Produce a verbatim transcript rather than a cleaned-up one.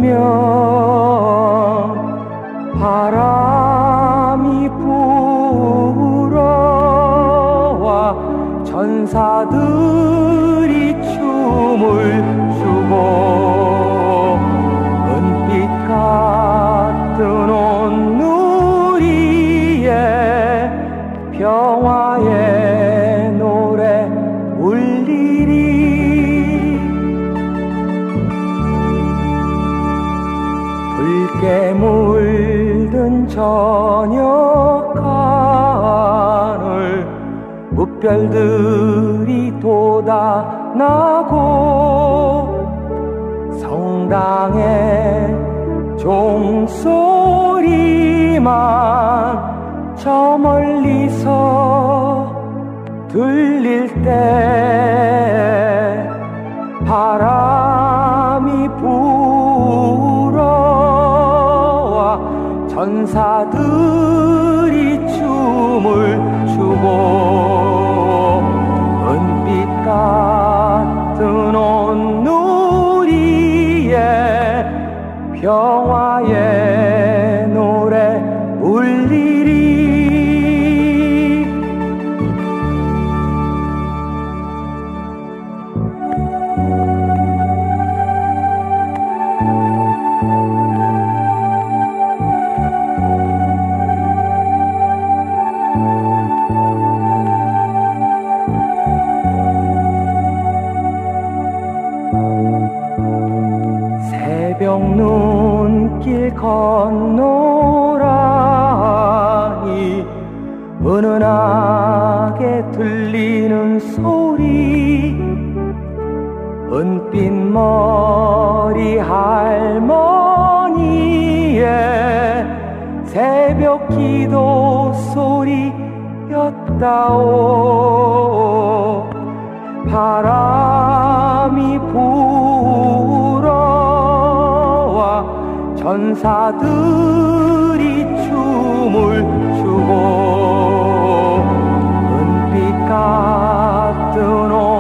바람이 불어와 천사들이 춤을 추고 은빛 같은 온누리에 평화의 노래 울리리. 붉게 물든 저녁 하늘 무별들이 돋아나고 성당의 종소리만 저 멀리서 들릴 때 바람이 불어와 천사들이 춤을 추고 은빛 같은 온누리에 평화의 노래 울리리. 새벽 눈길 건너라니 은은하게 들리는 소리 은빛 머리 할머니의 새벽 기도 소리였다오. 바람이 불어와 천사들이 춤을 추고 은빛 같은